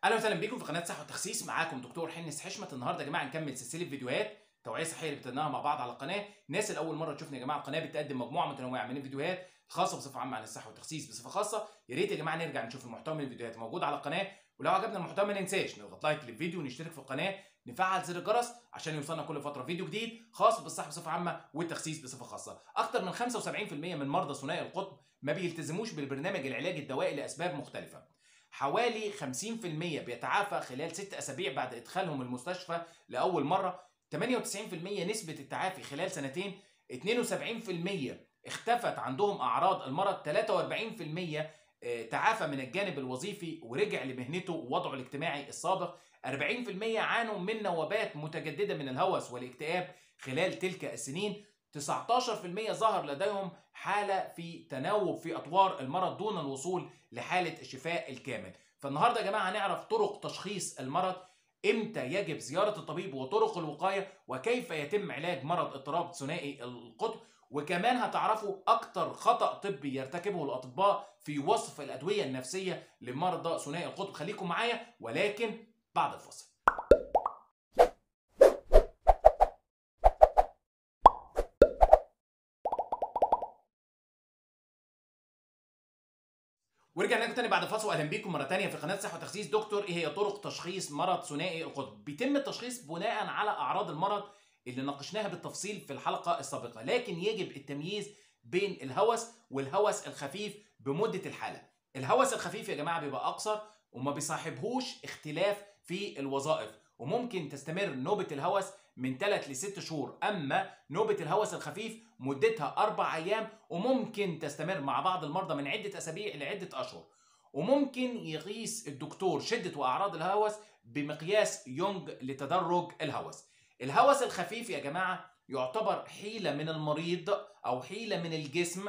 اهلا وسهلا بيكم في قناه صحه وتخسيس. معاكم دكتور حنس حشمت. النهارده يا جماعه نكمل سلسله فيديوهات توعيه صحيه اللي ابتديناها مع بعض على القناه. الناس اللي اول مره تشوفنا يا جماعه، القناه بتقدم مجموعه متنوعه من الفيديوهات الخاصه بصفه عامه عن الصحه والتخسيس بصفه خاصه. يا ريت يا جماعه نرجع نشوف المحتوى من الفيديوهات موجود على القناه، ولو عجبنا المحتوى ما ننساش نضغط لايك للفيديو ونشترك في القناه، نفعل زر الجرس عشان يوصلنا كل فتره فيديو جديد خاص بالصحه بصفه عامه والتخسيس بصفه خاصه. اكثر من 75% من مرضى ثنائي القطب ما بيلتزموش بالبرنامج العلاجي الدوائي لاسباب مختلفه. حوالي 50% بيتعافى خلال 6 أسابيع بعد إدخالهم المستشفى لأول مرة، 98% نسبة التعافي خلال سنتين، 72% اختفت عندهم أعراض المرض، 43% تعافى من الجانب الوظيفي ورجع لمهنته ووضعه الاجتماعي السابق، 40% عانوا من نوبات متجددة من الهوس والاكتئاب خلال تلك السنين، 19% ظهر لديهم حالة في تناوب في أطوار المرض دون الوصول لحالة الشفاء الكامل. فالنهاردة يا جماعة هنعرف طرق تشخيص المرض، امتى يجب زيارة الطبيب وطرق الوقاية، وكيف يتم علاج مرض اضطراب ثنائي القطب. وكمان هتعرفوا أكتر خطأ طبي يرتكبه الأطباء في وصف الأدوية النفسية لمرضى ثنائي القطب. خليكم معايا ولكن بعد الفاصل. ورجعنا لكم تاني بعد فاصل، واهلا بيكم مره تانيه في قناه صحه وتخسيس. دكتور، ايه هي طرق تشخيص مرض ثنائي القطب؟ بيتم التشخيص بناء على اعراض المرض اللي ناقشناها بالتفصيل في الحلقه السابقه، لكن يجب التمييز بين الهوس والهوس الخفيف بمده الحاله. الهوس الخفيف يا جماعه بيبقى اقصر وما بيصاحبهوش اختلاف في الوظائف، وممكن تستمر نوبه الهوس من 3 ل 6 شهور، اما نوبه الهوس الخفيف مدتها 4 ايام، وممكن تستمر مع بعض المرضى من عدة أسابيع لعدة أشهر. وممكن يقيس الدكتور شدة وأعراض الهوس بمقياس يونج لتدرج الهوس. الهوس الخفيف يا جماعة يعتبر حيلة من المريض أو حيلة من الجسم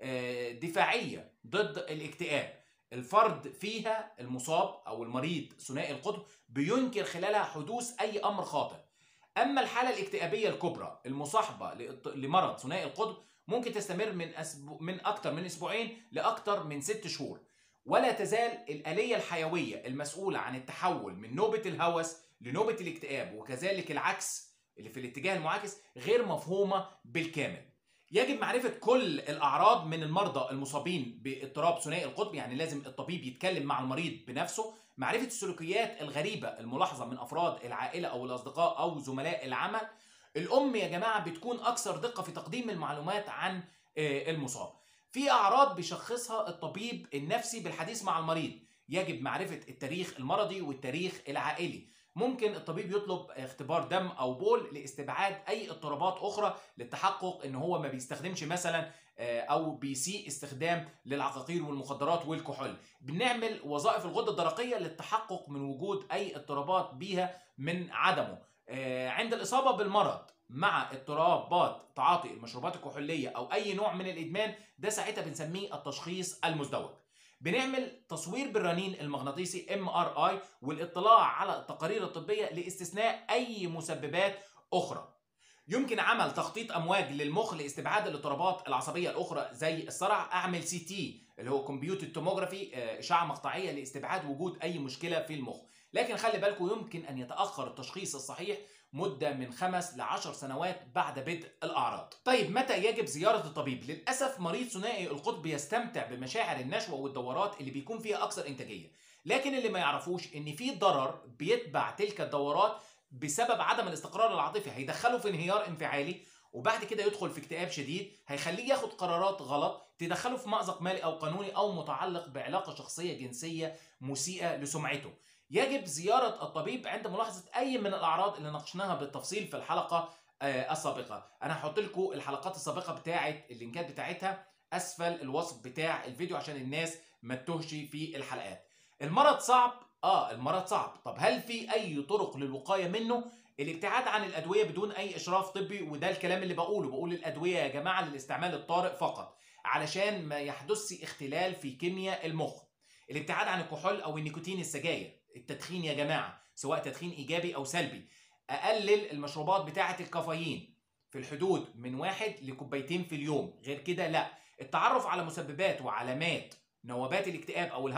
دفاعية ضد الاكتئاب. الفرد فيها المصاب أو المريض ثنائي القطب بينكر خلالها حدوث أي أمر خاطئ. اما الحاله الاكتئابيه الكبرى المصاحبه لمرض ثنائي القطب ممكن تستمر من اكثر من اسبوعين لاكثر من 6 شهور، ولا تزال الاليه الحيويه المسؤوله عن التحول من نوبه الهوس لنوبه الاكتئاب، وكذلك العكس اللي في الاتجاه المعاكس، غير مفهومه بالكامل. يجب معرفة كل الأعراض من المرضى المصابين باضطراب ثنائي القطب، يعني لازم الطبيب يتكلم مع المريض بنفسه. معرفة السلوكيات الغريبة الملاحظة من أفراد العائلة أو الأصدقاء أو زملاء العمل. الأم يا جماعة بتكون أكثر دقة في تقديم المعلومات عن المصاب. في أعراض بيشخصها الطبيب النفسي بالحديث مع المريض. يجب معرفة التاريخ المرضي والتاريخ العائلي. ممكن الطبيب يطلب اختبار دم او بول لاستبعاد اي اضطرابات اخرى، للتحقق ان هو ما بيستخدمش مثلا او بيسيء استخدام للعقاقير والمخدرات والكحول. بنعمل وظائف الغده الدرقيه للتحقق من وجود اي اضطرابات بيها من عدمه. عند الاصابه بالمرض مع اضطرابات تعاطي المشروبات الكحوليه او اي نوع من الادمان، ده ساعتها بنسميه التشخيص المزدوج. بنعمل تصوير بالرنين المغناطيسي MRI والاطلاع على التقارير الطبية لاستثناء أي مسببات أخرى. يمكن عمل تخطيط أمواج للمخ لاستبعاد الاضطرابات العصبية الأخرى زي الصرع. أعمل CT اللي هو كمبيوتر توموجرافي، إشعة مقطعية لاستبعاد وجود أي مشكلة في المخ. لكن خلي بالكم يمكن أن يتأخر التشخيص الصحيح مدة من 5 ل 10 سنوات بعد بدء الأعراض. طيب متى يجب زيارة الطبيب؟ للأسف مريض ثنائي القطب يستمتع بمشاعر النشوة والدورات اللي بيكون فيها أكثر إنتاجية، لكن اللي ما يعرفوش إن في ضرر بيتبع تلك الدورات بسبب عدم الاستقرار العاطفي. هيدخله في انهيار انفعالي، وبعد كده يدخل في اكتئاب شديد، هيخليه ياخد قرارات غلط تدخله في مأزق مالي أو قانوني أو متعلق بعلاقة شخصية جنسية مسيئة لسمعته. يجب زيارة الطبيب عند ملاحظة أي من الأعراض اللي ناقشناها بالتفصيل في الحلقة السابقة. أنا هحط لكم الحلقات السابقة بتاعة اللينكات بتاعتها أسفل الوصف بتاع الفيديو عشان الناس ما تتوهش في الحلقات. المرض صعب؟ المرض صعب. طب هل في أي طرق للوقاية منه؟ الابتعاد عن الأدوية بدون أي إشراف طبي، وده الكلام اللي بقول الأدوية يا جماعة للاستعمال الطارئ فقط علشان ما يحدث اختلال في كيمياء المخ. الابتعاد عن الكحول أو النيكوتين، السجاير، التدخين يا جماعة سواء تدخين إيجابي أو سلبي. أقلل المشروبات بتاعة الكافيين في الحدود من 1 لكوبايتين في اليوم، غير كده لا. التعرف على مسببات وعلامات نوبات الاكتئاب أو الهوس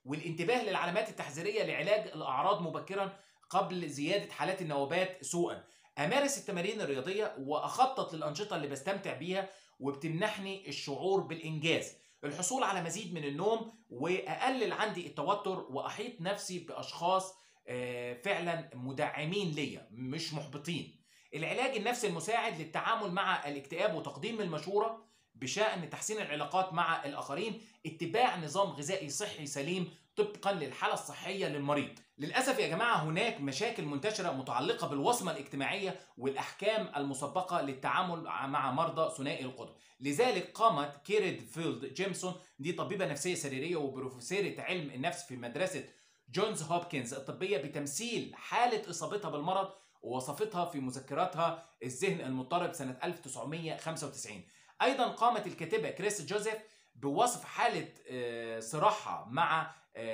والانتباه للعلامات التحذيرية لعلاج الأعراض مبكرا قبل زيادة حالات النوبات سوءا. أمارس التمارين الرياضية وأخطط للأنشطة اللي بستمتع بيها وبتمنحني الشعور بالإنجاز. الحصول على مزيد من النوم، وأقلل عندي التوتر، وأحيط نفسي بأشخاص فعلا مدعمين ليا مش محبطين. العلاج النفسي المساعد للتعامل مع الاكتئاب وتقديم المشورة بشأن تحسين العلاقات مع الآخرين. اتباع نظام غذائي صحي سليم طبقا للحالة الصحية للمريض. للأسف يا جماعة هناك مشاكل منتشرة متعلقة بالوصمة الاجتماعية والأحكام المسبقة للتعامل مع مرضى ثنائي القطب. لذلك قامت كيريد فيلد جيمسون، دي طبيبة نفسية سريرية وبروفيسورة علم النفس في مدرسة جونز هوبكنز الطبية، بتمثيل حالة إصابتها بالمرض، ووصفتها في مذكراتها الذهن المضطرب سنة 1995. أيضا قامت الكاتبة كريس جوزيف بوصف حالة صراحة مع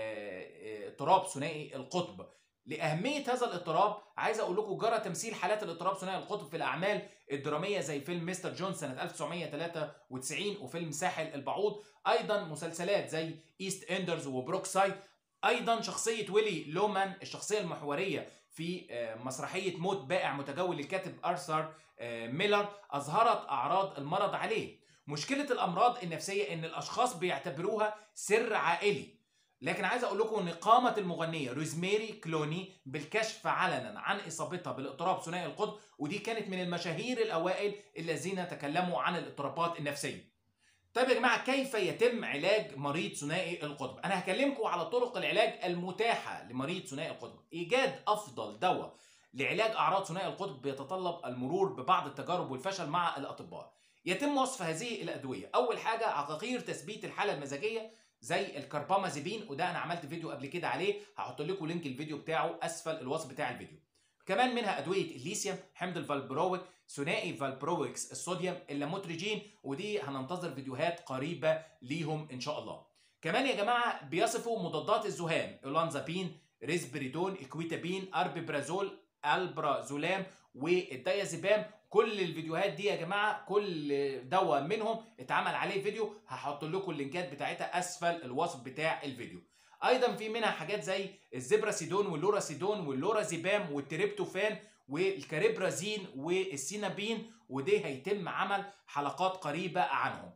اضطراب ثنائي القطب. لأهمية هذا الاضطراب عايز أقول لكم جرى تمثيل حالات الاضطراب ثنائي القطب في الأعمال الدرامية زي فيلم مستر جون سنة 1993 وفيلم ساحل البعوض. أيضا مسلسلات زي إيست إندرز وبروكسايد. أيضا شخصية ويلي لومان الشخصية المحورية في مسرحية موت بائع متجول للكاتب آرثر ميلر أظهرت أعراض المرض عليه. مشكلة الأمراض النفسية إن الأشخاص بيعتبروها سر عائلي، لكن عايز أقول لكم إن قامت المغنية روزماري كلوني بالكشف علنا عن إصابتها بالاضطراب ثنائي القطب، ودي كانت من المشاهير الأوائل الذين تكلموا عن الاضطرابات النفسية. طيب يا جماعة، كيف يتم علاج مريض ثنائي القطب؟ أنا هكلمكم على طرق العلاج المتاحة لمريض ثنائي القطب. إيجاد أفضل دواء لعلاج أعراض ثنائي القطب بيتطلب المرور ببعض التجارب والفشل مع الأطباء. يتم وصف هذه الأدوية. أول حاجة عقاقير تثبيت الحالة المزاجية زي الكربامازيبين، وده أنا عملت فيديو قبل كده عليه، هحط لكم لينك الفيديو بتاعه أسفل الوصف بتاع الفيديو. كمان منها أدوية الليثيوم، حمض الفالبرويك، ثنائي فالبرويكس الصوديوم، اللاموتريجين، ودي هننتظر فيديوهات قريبة ليهم إن شاء الله. كمان يا جماعة بيصفوا مضادات الذهان، اولانزابين، ريسبريدون، اكويتابين، اربيبرازول، البرازولام، والدايازيبام. كل الفيديوهات دي يا جماعة كل دواء منهم اتعمل عليه فيديو، هحط لكم اللينكات بتاعتها أسفل الوصف بتاع الفيديو. ايضا في منها حاجات زي الزبراسيدون واللوراسيدون واللورازيبام والتريبتوفان والكاريبرازين والسينابين، ودي هيتم عمل حلقات قريبة عنهم.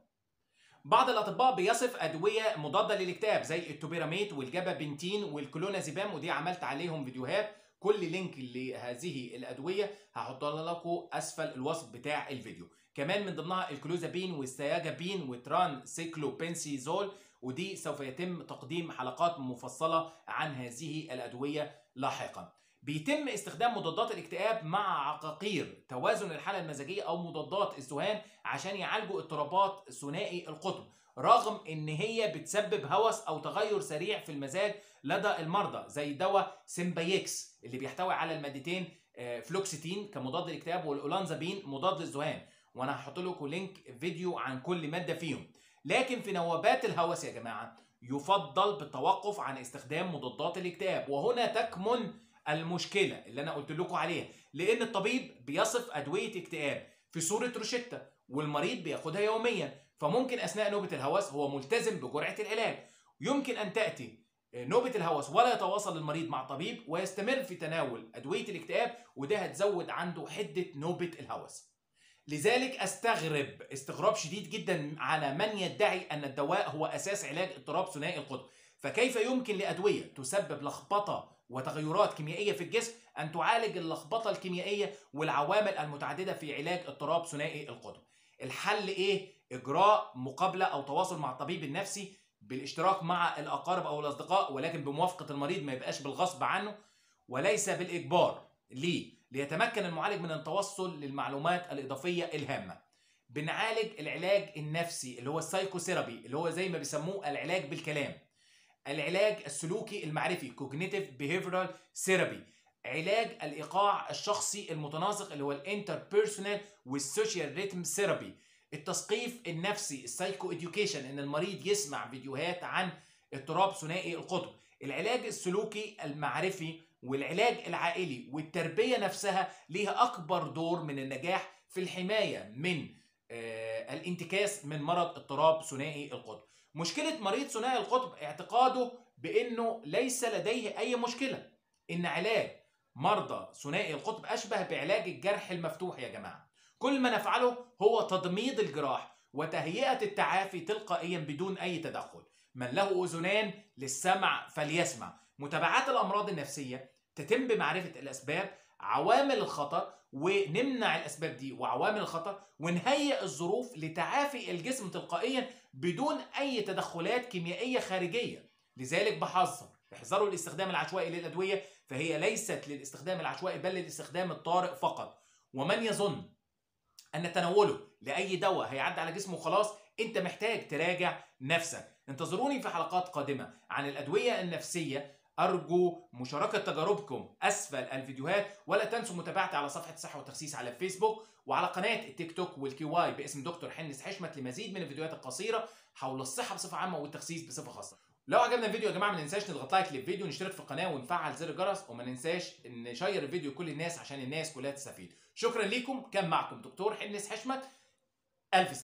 بعض الأطباء بيصف أدوية مضادة للاكتئاب زي التوبيراميت والجابابنتين والكلونازيبام، ودي عملت عليهم فيديوهات. كل لينك لهذه الأدوية هحطها لكم أسفل الوصف بتاع الفيديو. كمان من ضمنها الكلوزابين والسياجابين وتران سيكلوبنسيزول، ودي سوف يتم تقديم حلقات مفصلة عن هذه الأدوية لاحقا. بيتم استخدام مضادات الاكتئاب مع عقاقير توازن الحالة المزاجية أو مضادات الذهان عشان يعالجوا اضطرابات ثنائي القطب، رغم ان هي بتسبب هوس او تغير سريع في المزاج لدى المرضى، زي دواء سيمبايكس اللي بيحتوي على المادتين فلوكسيتين كمضاد للاكتئاب والاولانزابين مضاد للذهان، وانا هحط لكم لينك فيديو عن كل مادة فيهم. لكن في نوبات الهوس يا جماعة يفضل بالتوقف عن استخدام مضادات الاكتئاب، وهنا تكمن المشكلة اللي انا قلت لكم عليها، لان الطبيب بيصف ادوية اكتئاب في صورة روشتة والمريض بياخدها يوميا، فممكن اثناء نوبة الهوس هو ملتزم بجرعة العلاج. يمكن ان تأتي نوبة الهوس ولا يتواصل المريض مع طبيب ويستمر في تناول ادوية الاكتئاب، وده هتزود عنده حدة نوبة الهوس. لذلك استغرب استغراب شديد جدا على من يدعي ان الدواء هو اساس علاج اضطراب ثنائي القطب. فكيف يمكن لادوية تسبب لخبطة وتغيرات كيميائية في الجسم ان تعالج اللخبطة الكيميائية والعوامل المتعددة في علاج اضطراب ثنائي القطب؟ الحل ايه؟ اجراء مقابلة او تواصل مع الطبيب النفسي بالاشتراك مع الاقارب او الاصدقاء، ولكن بموافقة المريض، ما يبقاش بالغصب عنه وليس بالاجبار. ليه؟ ليتمكن المعالج من التوصل للمعلومات الاضافية الهامة. بنعالج العلاج النفسي اللي هو السايكوثيرابي، اللي هو زي ما بيسموه العلاج بالكلام. العلاج السلوكي المعرفي Cognitive Behavioral Therapy. علاج الإيقاع الشخصي المتناسق اللي هو الانتربيرسونال والسوشيال ريتم ثيرابي. التثقيف النفسي السايكو اديوكيشن، ان المريض يسمع فيديوهات عن اضطراب ثنائي القطب. العلاج السلوكي المعرفي والعلاج العائلي والتربية نفسها ليها أكبر دور من النجاح في الحماية من الانتكاس من مرض اضطراب ثنائي القطب. مشكلة مريض ثنائي القطب اعتقاده بانه ليس لديه اي مشكله، ان علاج مرضى ثنائي القطب اشبه بعلاج الجرح المفتوح يا جماعه. كل ما نفعله هو تضميد الجراح وتهيئه التعافي تلقائيا بدون اي تدخل. من له اذنان للسمع فليسمع. متابعات الامراض النفسيه تتم بمعرفه الاسباب، عوامل الخطر، ونمنع الاسباب دي وعوامل الخطر، ونهيئ الظروف لتعافي الجسم تلقائيا بدون اي تدخلات كيميائيه خارجيه. لذلك بحذر، احذروا الاستخدام العشوائي للادويه، فهي ليست للاستخدام العشوائي بل للاستخدام الطارئ فقط. ومن يظن ان تناوله لاي دواء هيعدي على جسمه خلاص، انت محتاج تراجع نفسك. انتظروني في حلقات قادمه عن الادويه النفسيه. ارجو مشاركه تجاربكم اسفل الفيديوهات، ولا تنسوا متابعتي على صفحه الصحه والتخسيس على الفيسبوك وعلى قناه التيك توك والكي واي باسم دكتور حنس حشمت لمزيد من الفيديوهات القصيره حول الصحه بصفه عامه والتخسيس بصفه خاصه. لو عجبنا الفيديو يا جماعه ما ننساش نضغط لايك للفيديو، ونشترك في القناه ونفعل زر الجرس، وما ننساش نشير الفيديو لكل الناس عشان الناس كلها تستفيد. شكرا ليكم، كان معكم دكتور حنس حشمت. الف